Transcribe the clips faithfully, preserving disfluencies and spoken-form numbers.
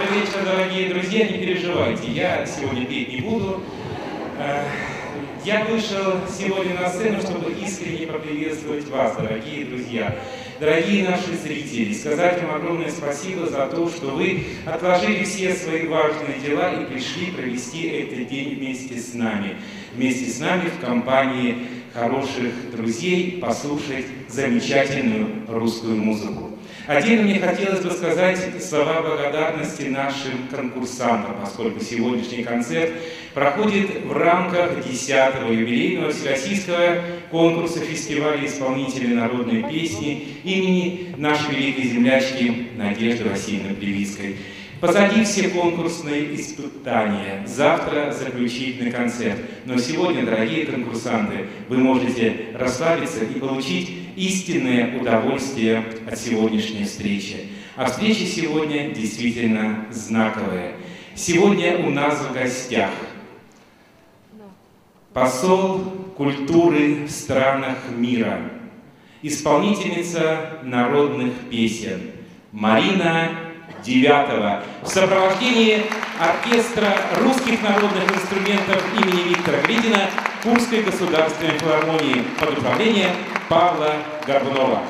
Добрый вечер, дорогие друзья, не переживайте, я сегодня петь не буду. Я вышел сегодня на сцену, чтобы искренне поприветствовать вас, дорогие друзья, дорогие наши зрители, сказать вам огромное спасибо за то, что вы отложили все свои важные дела и пришли провести этот день вместе с нами. Вместе с нами в компании хороших друзей послушать замечательную русскую музыку. Отдельно мне хотелось бы сказать слова благодарности нашим конкурсантам, поскольку сегодняшний концерт проходит в рамках десятого юбилейного всероссийского конкурса фестиваля исполнителей народной песни имени нашей великой землячки Надежды Васильевны Плевицкой. Позади все конкурсные испытания. Завтра заключительный концерт. Но сегодня, дорогие конкурсанты, вы можете расслабиться и получить истинное удовольствие от сегодняшней встречи. А встреча сегодня действительно знаковая. Сегодня у нас в гостях посол культуры в странах мира, исполнительница народных песен Марина Девятова в сопровождении оркестра русских народных инструментов имени Виктора Гридина Курской государственной филармонии под управлением Павла Горбунова.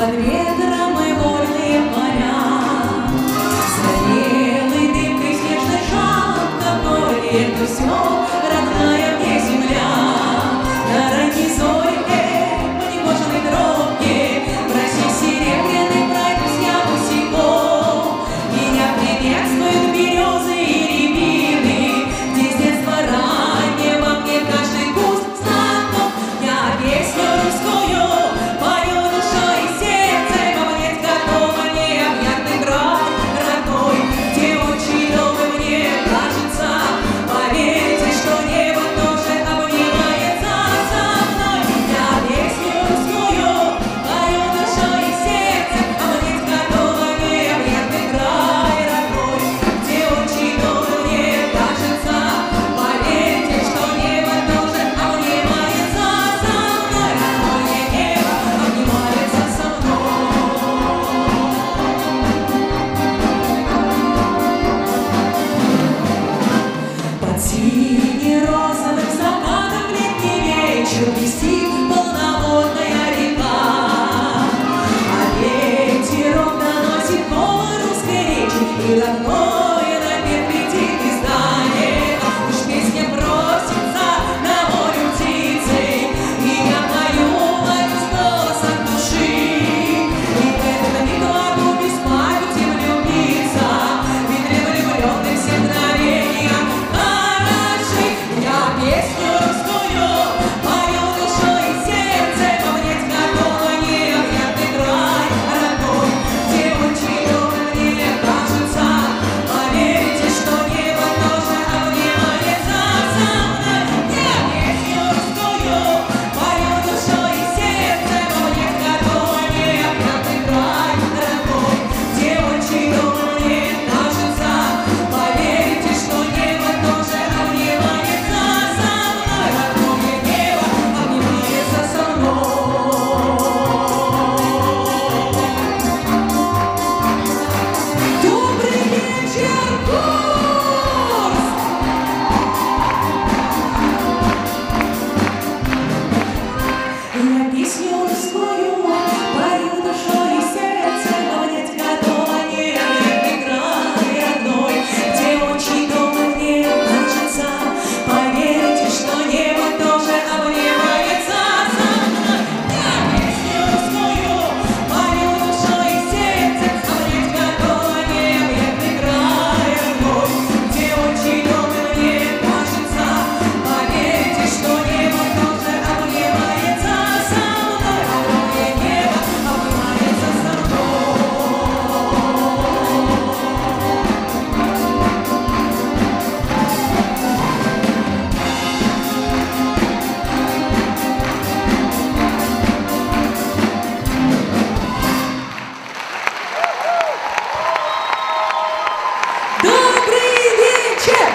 под ветром и вольные поля. Загорелый дымкой снежный шаг, какой это все родная мне земля. На ранней зорьке, по негоженной тропке, в росе серебряной пройдусь я босиком. Меня приветствуют березы и рябины, где с детства ранее во мне каждый куст знаком. Я песню русскую пою душой и сердцем, обнять готова необъятный край родной, где очень дома мне кажется. Поверьте, что небо тоже обнимается со мной. Я песню русскую пою душой и сердцем, обнять готова необъятный край родной, где очень дома мне кажется. Поверьте, что небо тоже обнимается со мной. Родное небо обнимается со мной. Под сине-розовым закатом в летний вечер блестит полноводная река, а ветерок доносит говор русской речи и родное напев летит из здания. Уж песня просится на волю птицей, и я пою от голоса души. И в этот миг могу без памяти влюбиться, ведь для влюбленных все мгновения хороши. Я песню русскую пою душой и сердцем, обнять готова необъятный край родной, где очень дома мне кажется. Поверьте, что небо тоже обнимается со мной. Я песню русскую пою душой и сердцем, обнять готова необъятный край родной, где очень дома мне кажется. Поверьте, что небо тоже обнимается со мной. Родное небо обнимается со мной. Добрый вечер, Курск! Я песню русскую пою душой и сердцем, обнять готова необъятный край родной, где очень дома мне кажется. Поверьте, что небо тоже обнимается со мной. Я песню русскую пою душой и сердцем, обнять готова необъятный край родной, где очень дома мне кажется. Поверьте, что небо тоже обнимается со мной. Родное небо обнимается со мной. Добрый вечер!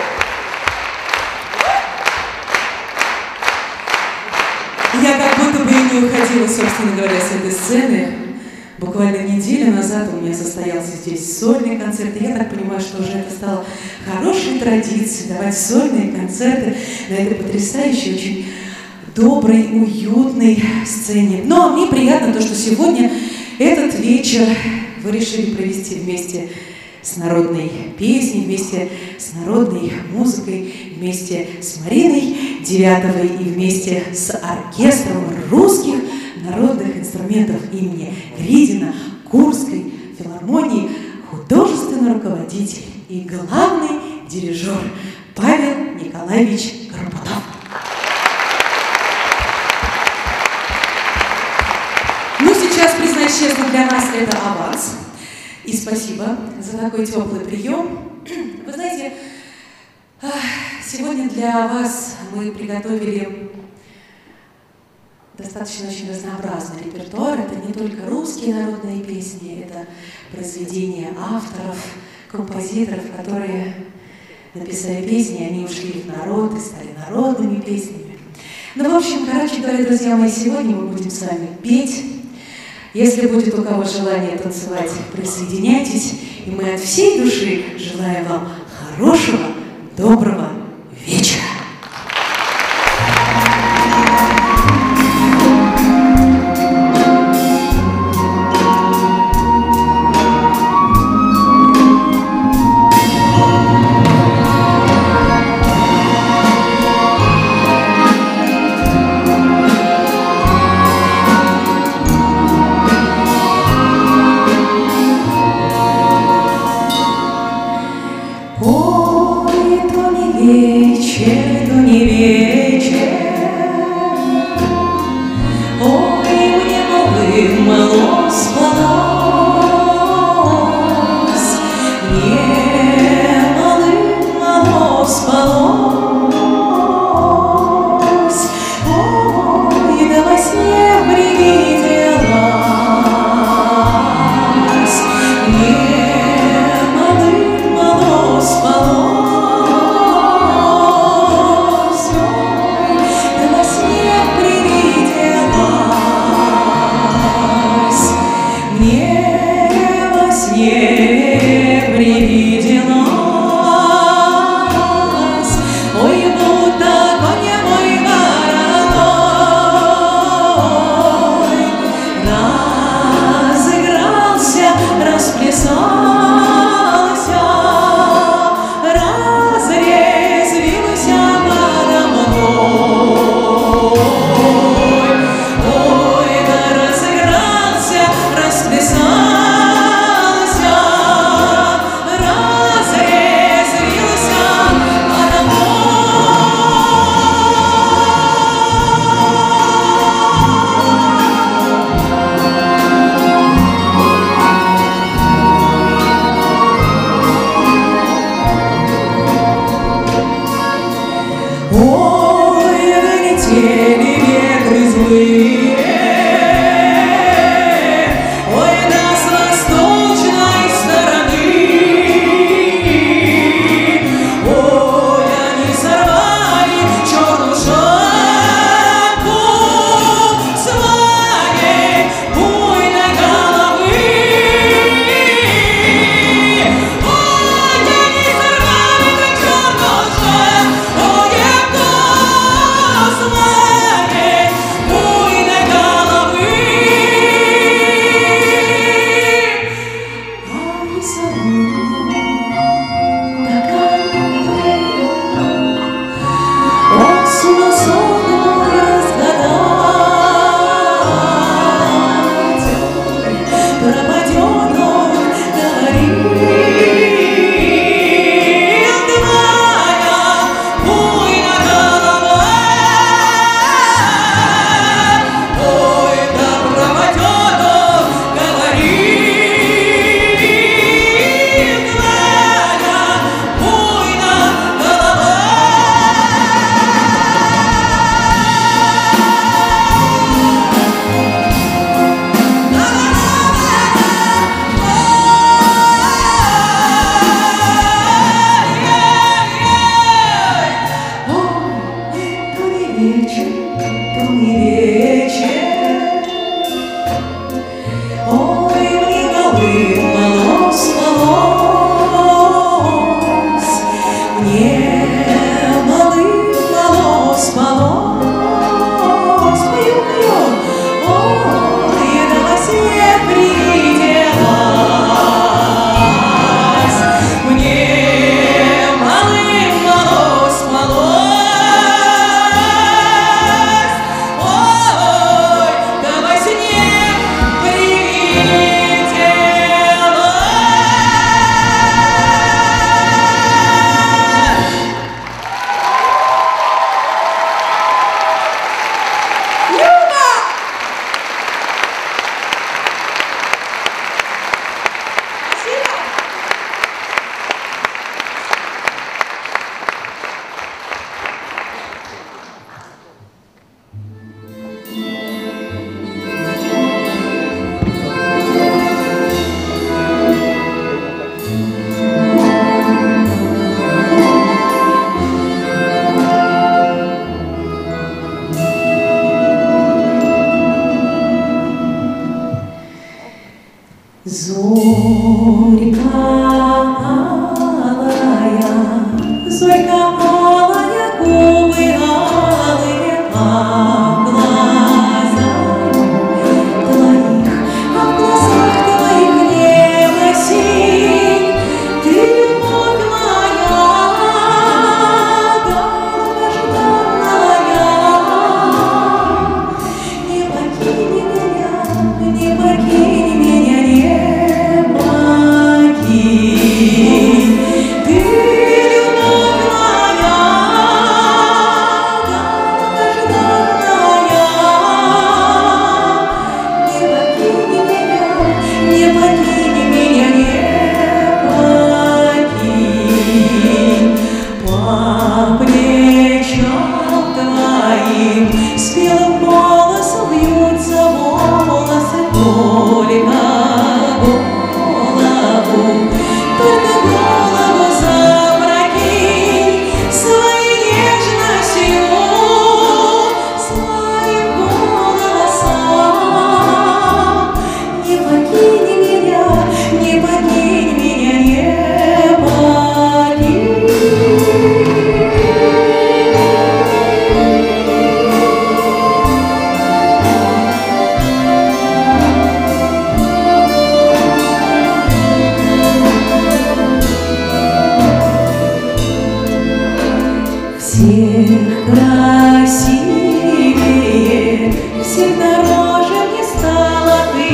Я как будто бы и не уходила, собственно говоря, с этой сцены. Буквально неделю назад у меня состоялся здесь сольный концерт. И я так понимаю, что уже это стало хорошей традицией давать сольные концерты на этой потрясающей, очень доброй, уютной сцене. Но мне приятно то, что сегодня этот вечер вы решили провести вместе с народной песней, вместе с народной музыкой, вместе с Мариной Девятовой и вместе с оркестром русских народных инструментов имени Гридина Курской филармонии, художественный руководитель и главный дирижер Павел Николаевич Горбунов. Ну, сейчас, признаюсь честно, для нас это аванс. И спасибо за такой теплый прием. Вы знаете, сегодня для вас мы приготовили достаточно очень разнообразный репертуар. Это не только русские народные песни, это произведения авторов, композиторов, которые написали песни, они ушли в народ и стали народными песнями. Ну, в общем, короче говоря, друзья мои, сегодня мы будем с вами петь. Если будет у кого желание танцевать, присоединяйтесь. И мы от всей души желаем вам хорошего, доброго вечера. Зорька алая, зорька алая, губы алые, а в глазах твоих, а в глазах твоих небо синь, ты любовь моя, долгожданная, не покинь меня, не покинь меня, не покинь, ты любовь моя, долгожданная, не покинь меня, не покинь меня, не покинь, по плечам твоим с белым волосом вьются волосы, только голову, только голову запрокинь своей нежностью, своим голосом. Не покинь меня, не покинь меня, не покинь. Всех красивее, всех дороже мне стала ты,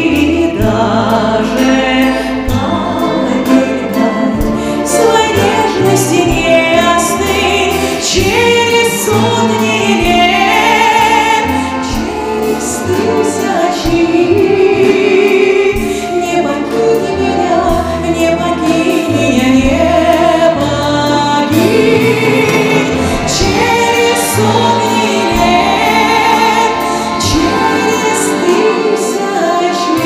даже ангелька своей нежности не остынь через сотни лет, через тысячи. Не покинь меня, не покинь меня, не покинь. Через сотни лет, через тысячи.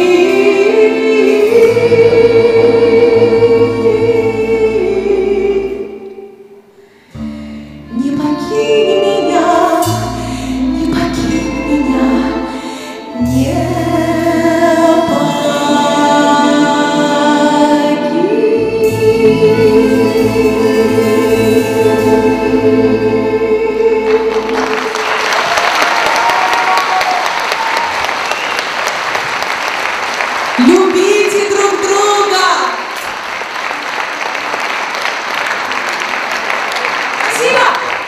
Не покинь меня, не покинь меня, не любите друг друга. Спасибо.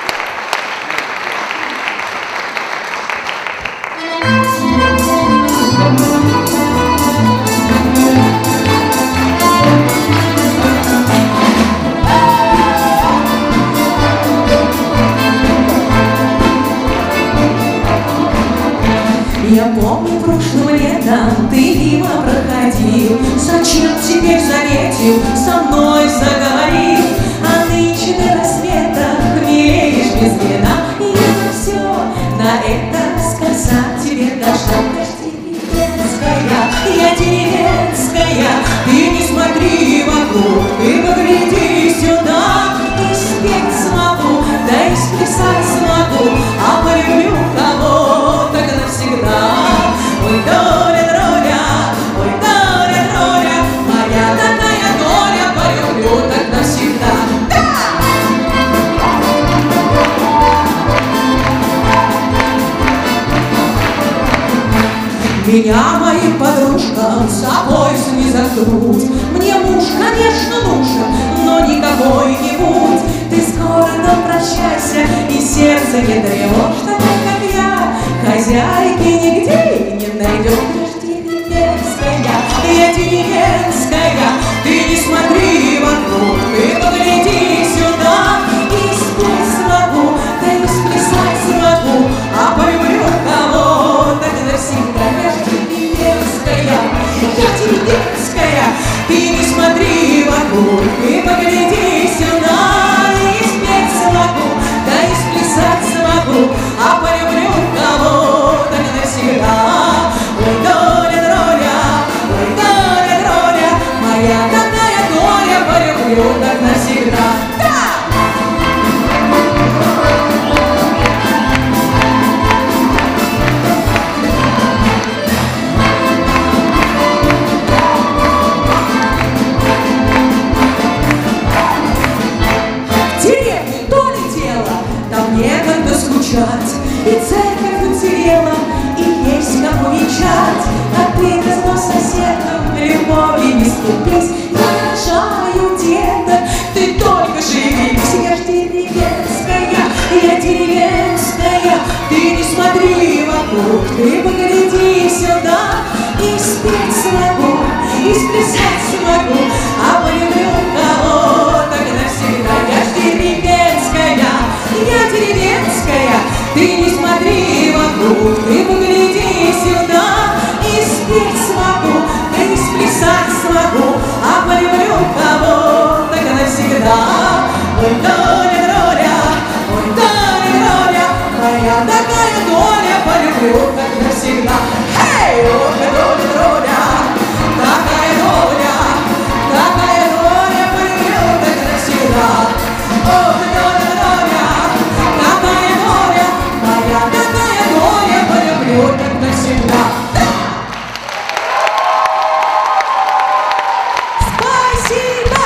Я помню, прошлым летом ты мимо проходил, зачем теперь заметил, со мной заговорил, а нынче до рассвета хмелеешь без вина. И я на все на это сказать тебе должна. Деревенская, я деревенская, ты не смотри вокруг, ты погляди сюда, и спеть смогу, да и сплясать смогу, а полюблю кого так навсегда. Ой, доля, доля, ой, доля, доля, моя такая доля, полюблю так навсегда. Да! Меня моим подружкам с собой снизу грудь. Мне муж, конечно, нужен, но не какой-нибудь. Ты скоро нам прощайся, и сердце не тревожь, такой, как я, хозяйки нигде не найдешь. Деревенская, я деревенская, ты не смотри вокруг, ты погляди сюда, и спеть смогу, да и сплясать смогу, а полюблю кого так навсегда. Я деревенская, ты не смотри вокруг, ты погляди сюда, и спеть смогу, да и сплясать смогу, а полюблю кого так навсегда. Ой, ой, доля, доля, ой, доля, доля, моя такая доля, полюблю так навсегда. Эй, ой, доля, доля, такая доля, такая доля, полюблю так навсегда. Ой, доля, доля, такая доля, моя такая доля, полюблю так навсегда. Спасибо!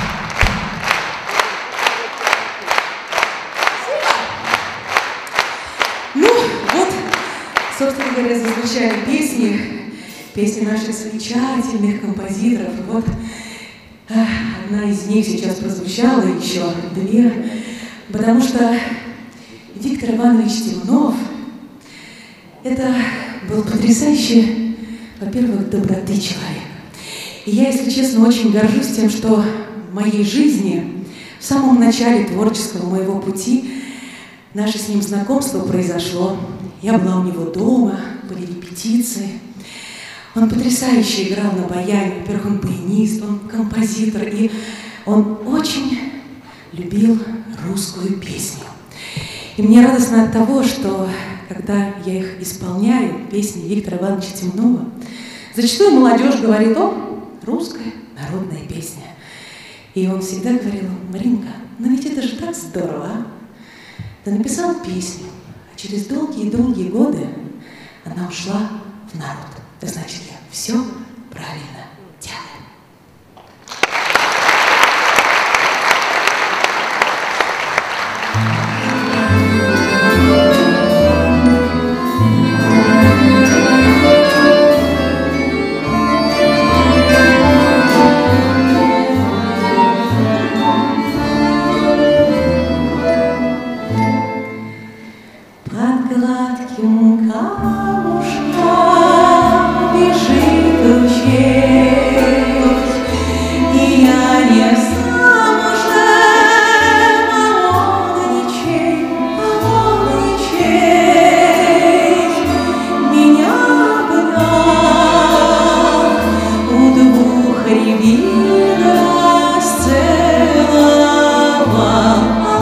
Ну, вот, собственно говоря, зазвучали песни, песни наших замечательных композиторов. Вот а, одна из них сейчас прозвучала, еще две, потому что Виктор Иванович Темнов — это был потрясающий, во-первых, доброты человек. И я, если честно, очень горжусь тем, что в моей жизни, в самом начале творческого моего пути, наше с ним знакомство произошло. Я была у него дома, были репетиции. Он потрясающе играл на баяне. Во-первых, он баянист, он композитор, и он очень любил русскую песню. И мне радостно от того, что, когда я их исполняю, песни Виктора Ивановича Темнова, зачастую молодежь говорит: о, русская народная песня. И он всегда говорил: Маринка, ну ведь это же так здорово, а? Ты написал песню, а через долгие-долгие годы она ушла в народ. Да значит, я все правильно делаю. Под гладким камушком бежит ручей, и я не замужем, а он ничей, а он ничей. Меня гнал у двух рябин расцеловал.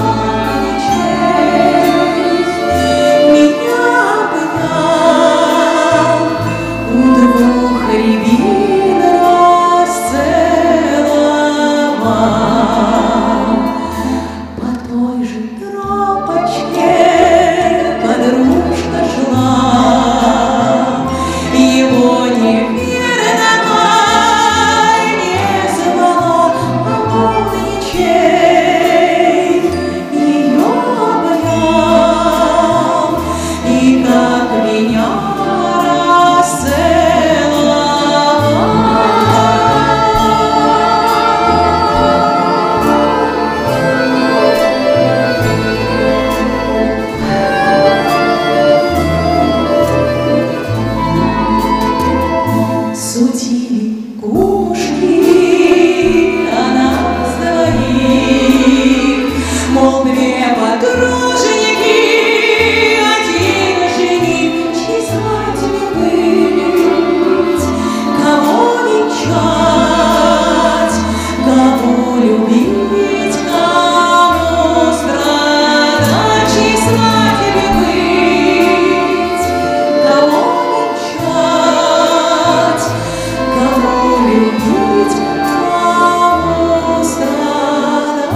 Судили кумушки о нас двоих, мол, две подруженьки, один жених, чьей свадьбе быть, кого венчать, кого любить, кому страдать, чьей свадьбе быть, кого венчать, кого любить, кому страдать.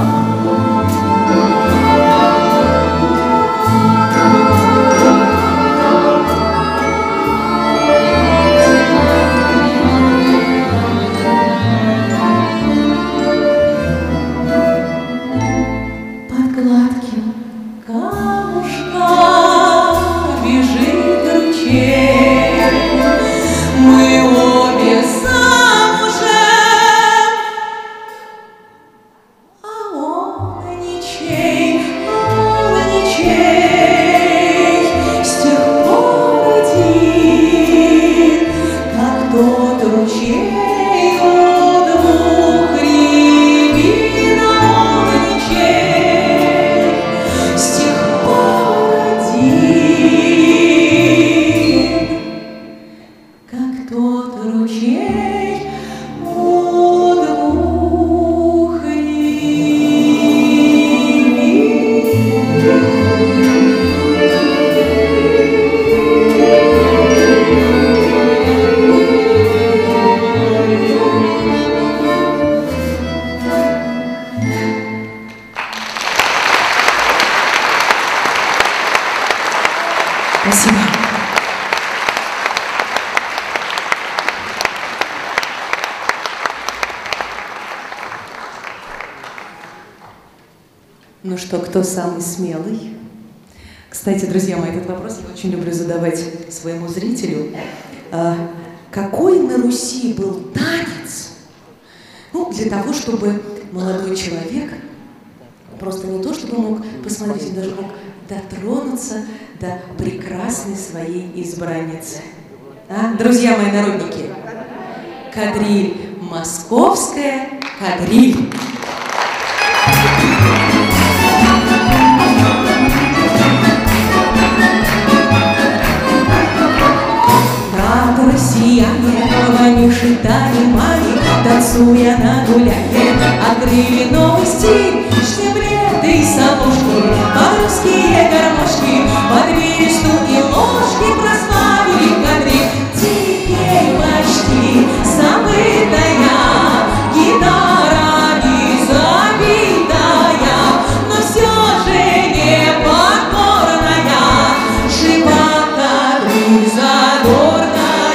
Под гладким камушком бежит ручей, мы обе замужем, а он ничей, а он ничей. С тех пор один, как тот ручей у двух рябин, а он ничей. С тех пор один, как тот ручей у двух рябин. Ну что, кто самый смелый? Кстати, друзья мои, этот вопрос я очень люблю задавать своему зрителю. А, какой на Руси был танец? Ну, для того, чтобы молодой человек просто не то, чтобы мог посмотреть, он даже мог дотронуться до прекрасной своей избранницы. А? Друзья мои народники, кадриль, московская кадриль. Брат россияне, поманивший Тани Мани, танцуя на гуляке, открыли новый стиль, штиблеты и сапожки, под русские гармошки, под бересту и ложки прославили кадриль. Теперь почти забытая гитара не забитая, но все же не покорная, жива кадриль задорная.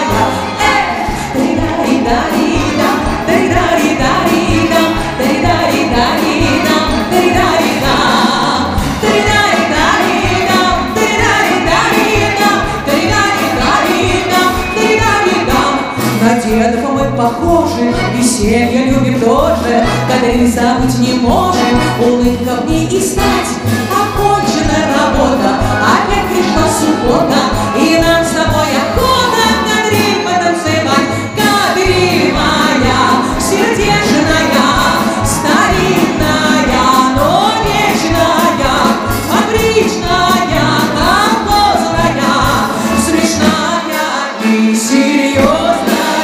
На дедов мы похожи, веселье любим тоже, кадриль забыть не можем, улыбка в ней и стать. Окончена работа, опять пришла суббота, и нам с тобой охота кадриль потанцевать. Кадриль моя, сердечная, старинная, но вечная, фабричная, колхозная, смешная и серьезная.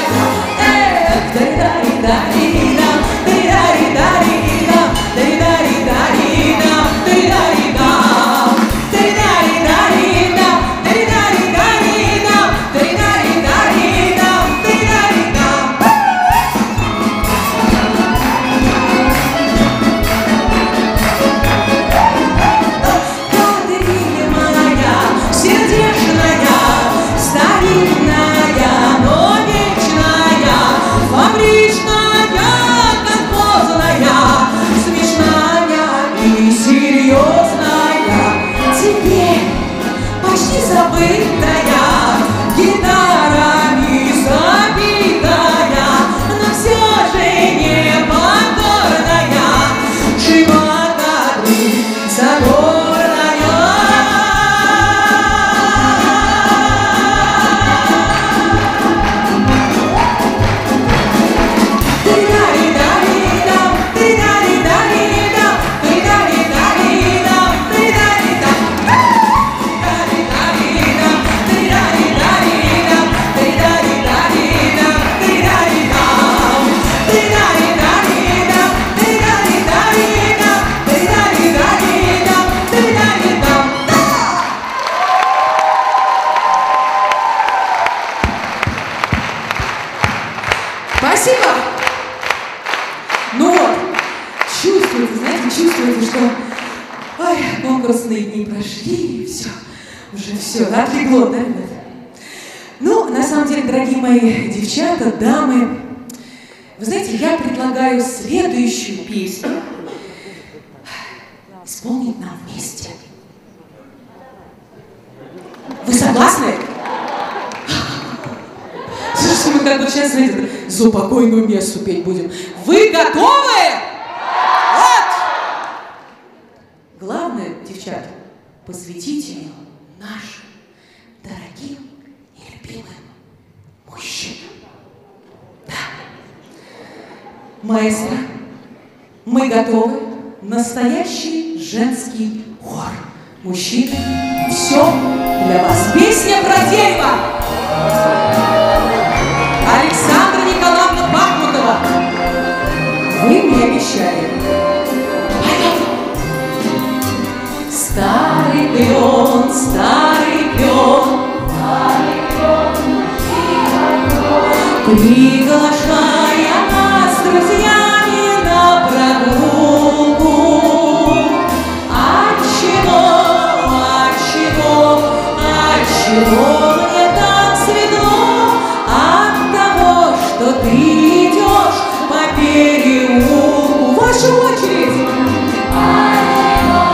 Спасибо! Ну вот, чувствуете, знаете, чувствуете, что ой, конкурсные дни прошли, и все, уже все, отлегло, да, ребят? Ну, на самом деле, дорогие мои девчата, дамы, вы знаете, я предлагаю следующую песню исполнить нам вместе. Вы согласны? Слушайте, мы как бы сейчас, знаете, за упокойную мессу петь будем. Вы готовы? Вот! Главное, девчата, посвятите ее нашим дорогим и любимым мужчинам. Да. Маэстро, мы готовы. Настоящий женский хор. Мужчины, все для вас. Песня про дерево. Александра Николаевна Бахмутова, вы мне обещали. Старый клен, старый клен, старый клен, приглашая нас с друзьями на прогулку. Отчего, отчего, отчего мне так светло? От того, что ты идешь по переулку. Ваша очередь! Отчего,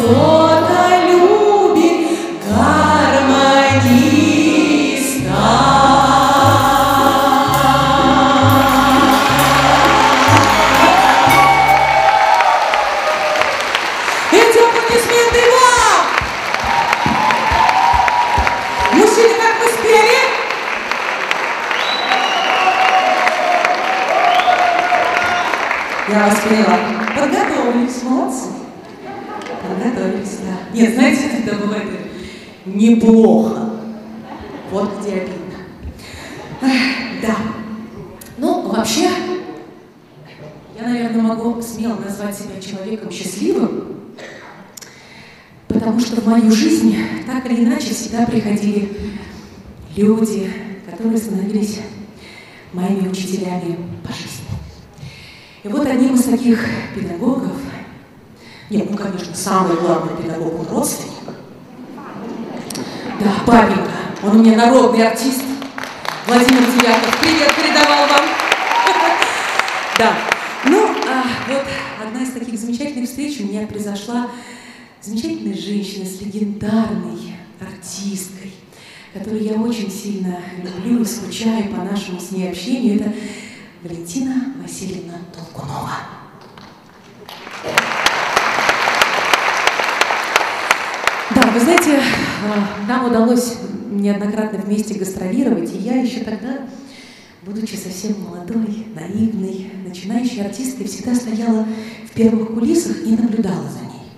кто-то любит гармониста. Эти аплодисменты вам! Мужчины, как вы спели? Я вас поняла. Подготовились, молодцы. Подготовились, да. Нет, знаете, когда бывает неплохо. Вот где обидно. Эх, да. Ну, вообще, я, наверное, могу смело назвать себя человеком счастливым, потому что в мою жизнь так или иначе всегда приходили люди, которые становились моими учителями по жизни. И вот одним из таких педагогов, нет, ну, конечно, самый главный педагог, он родственник. Да, папенька, он у меня народный артист. Владимир Девятов, привет передавал вам. Да, ну, а вот одна из таких замечательных встреч у меня произошла с замечательной женщиной, с легендарной артисткой, которую я очень сильно люблю и скучаю по нашему с ней общению. Это Валентина Васильевна Толкунова. Да, вы знаете, нам удалось неоднократно вместе гастролировать, и я еще тогда, будучи совсем молодой, наивной, начинающей артисткой, всегда стояла в первых кулисах и наблюдала за ней.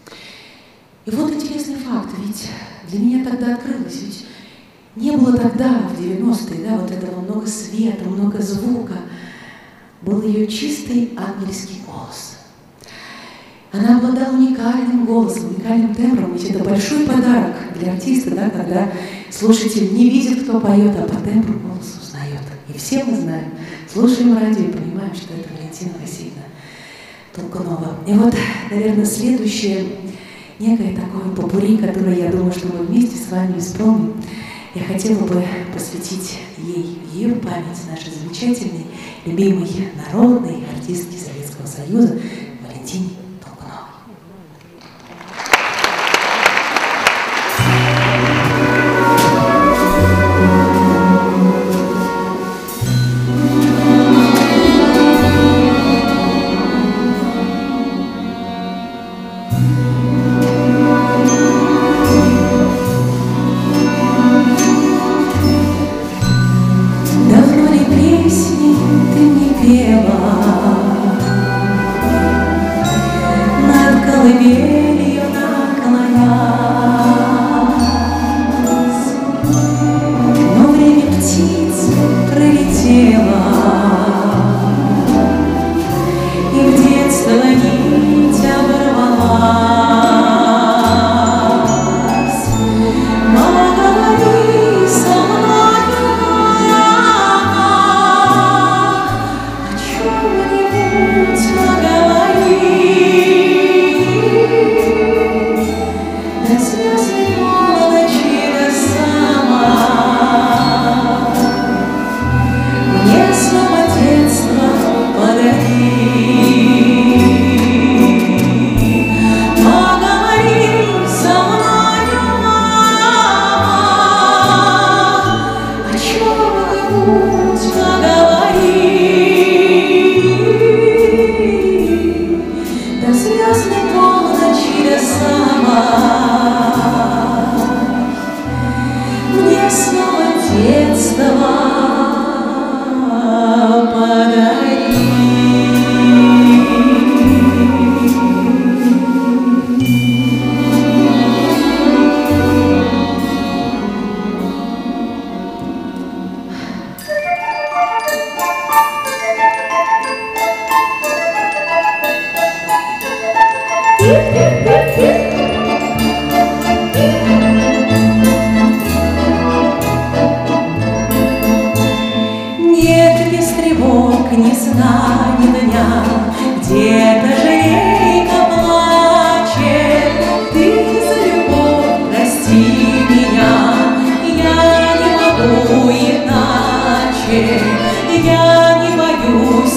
И вот интересный факт, ведь для меня тогда открылось, ведь не было тогда, в девяностые, да, вот этого много света, много звука. Был ее чистый ангельский голос. Она обладала уникальным голосом, уникальным тембром. Ведь это большой подарок для артиста, да, когда слушатель не видит, кто поет, а по тембру голос узнает. И все мы знаем, слушаем радио и понимаем, что это Валентина Васильевна Толкунова. И вот, наверное, следующее некое такое попурри, которое, я думаю, что мы вместе с вами исполним, я хотела бы посвятить ей, ее память, нашей замечательной, любимой народной артистки Советского Союза Валентине Толкуновой.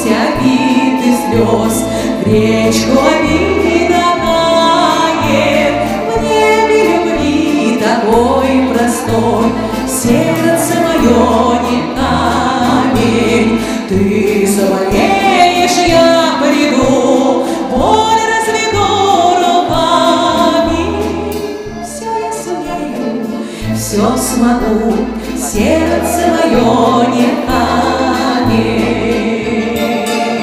В речку обида тает, смогу, сердце мое не канет.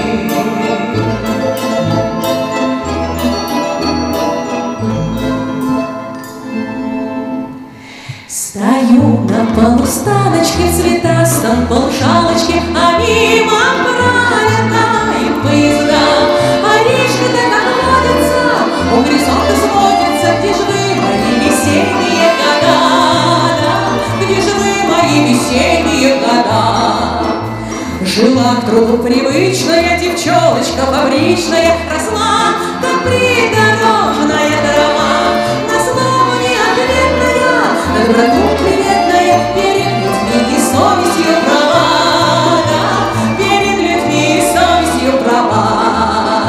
Стою на полустаночке, цветастом полшалочке, а мимо пролетают поезда. А речка-то, как водится, у горизонта сводится. Где же вы, мои весенние года? Да? Где же вы, мои весенние года? Жила к труду привычная девчоночка фабричная, росла, как придорожная трава. На славу неответная, на доброту приветная, перед людьми и совестью права, да, перед людьми и совестью права.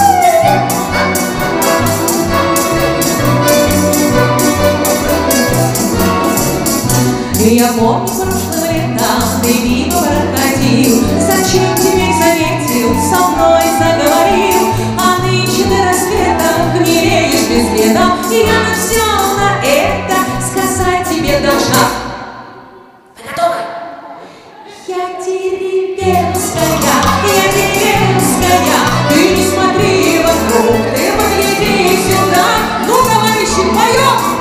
И я помню прошлым летом, ты мимо проходил, зачем тебе заметил, со мной заговорил, а нынче до рассвета гниреешь без следа, и я на все на это сказать тебе должна. Вы готовы? Я деревенская, я деревенская, ты не смотри вокруг, ты погляди сюда. Ну, товарищи, поем!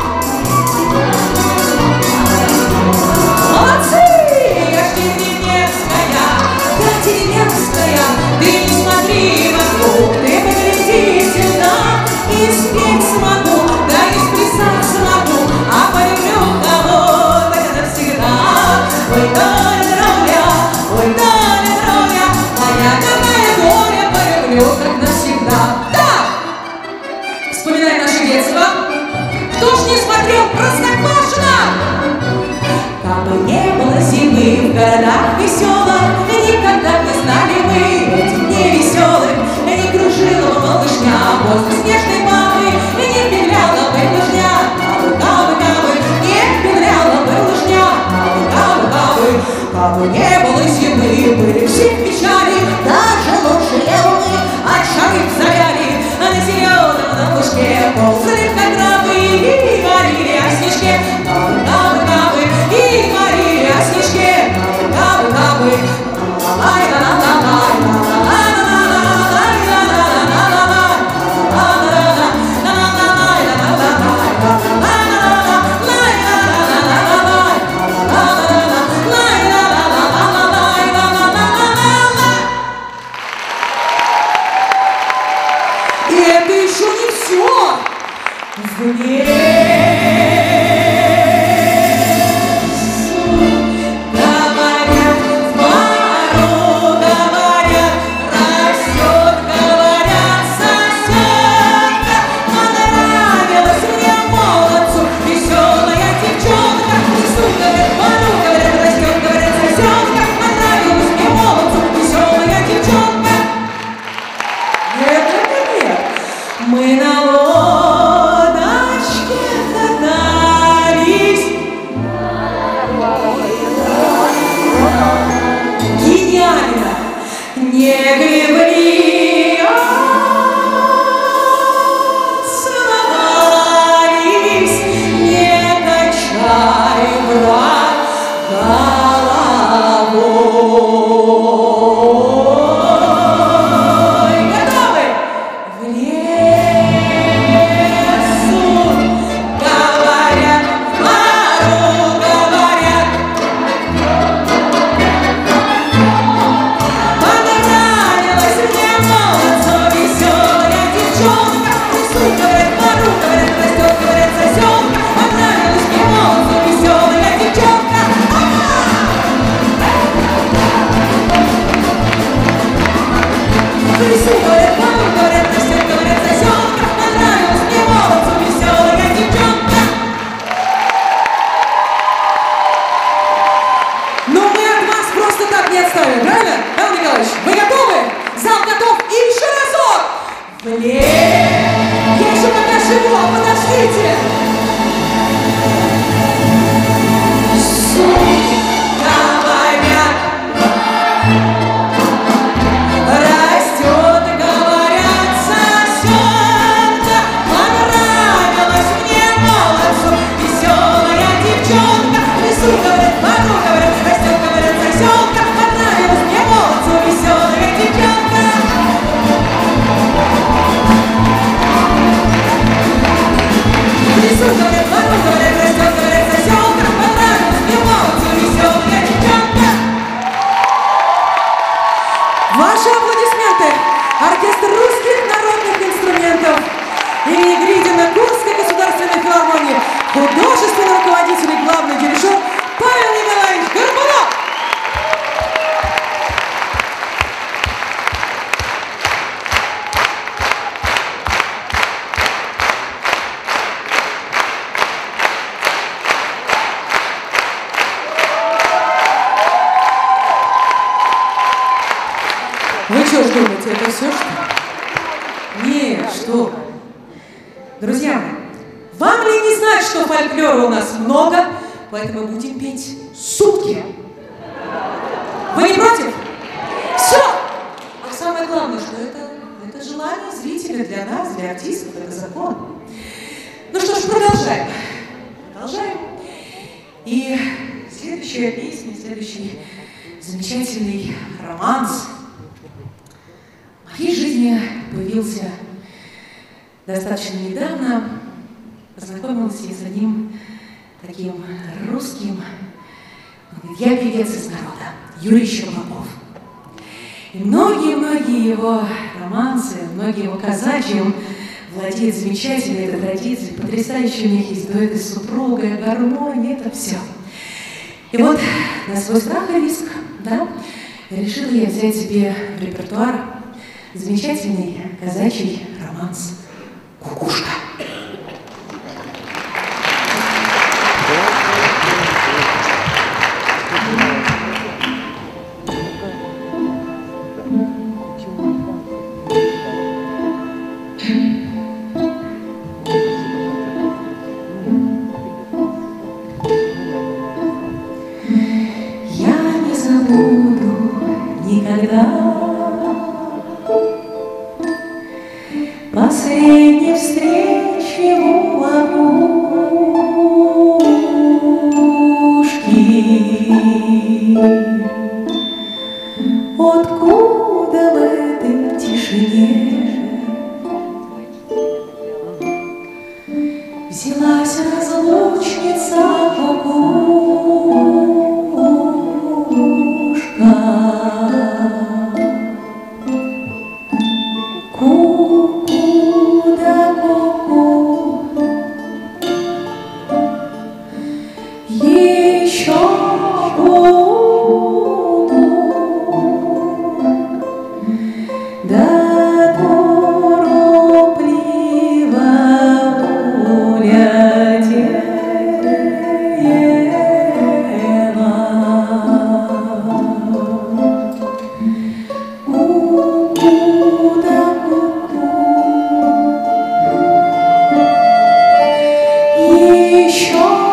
Молодцы! Я ж деревенская, я деревенская, ты не смотри вокруг, ты погляди сюда. И спеть смогу, да и сплясать смогу, а полюблю кого-то навсегда. Ой, доля, доля, ой, доля, доля, моя какая доля, полюблю как навсегда. Да! Вспоминай наше детство. Кто ж не смотрел Простоквашино? Как бы не было зимы в городах веселых, никогда не знали мы этих невеселых. Не кружила бы малышня возле снежной бабы, не петляла бы лыжня, кабы, кабы, кабы, не петляла бы лыжня, кабы, кабы, кабы. Кабы не было зимы, были все в печали, даже лучшие умы от шары завяли. А на зеленом на лужке ползали как крабы и варили о снежке, кабы, кабы, кабы, и варили о снежке, кабы, кабы, кабы. И это еще не все. В лесу, говорят, в пару, говорят, растет, говорят, сосенка. Понравилась мне молодцу веселая девчонка. В лесу, говорят, в пару, говорят, растет, говорят, сосенка. Понравилась мне молодцу веселая девчонка. Нет, нет, нет, мы на лодочке филармонии, художественный руководитель и главный дирижер Павел Николаевич Горбунов. Вы что ж думаете, это все, что ли? Нет, что вы. Друзья мои, вам ли не знать, что фольклора у нас много, поэтому будем петь сутки. Вы не против? Все! А самое главное, что это, это желание зрителя для нас, для артистов, это закон. Ну что ж, продолжаем. Продолжаем. И следующая песня, следующий замечательный романс в моей жизни появился достаточно недавно. Познакомилась я с одним таким русским, он говорит, я певец из народа, Юрий Щербаков. И многие-многие его романсы, многие его казачьи, он владеет замечательной этой традицией, потрясающие у них есть дуэты с супругой, гармония, это все. И вот на свой страх и риск, да, решила я взять себе в репертуар замечательный казачий романс «Кукушка». Я не забуду никогда последней встречи у опушки. Откуда в этой тишине взялась разлучница кукушка? Еще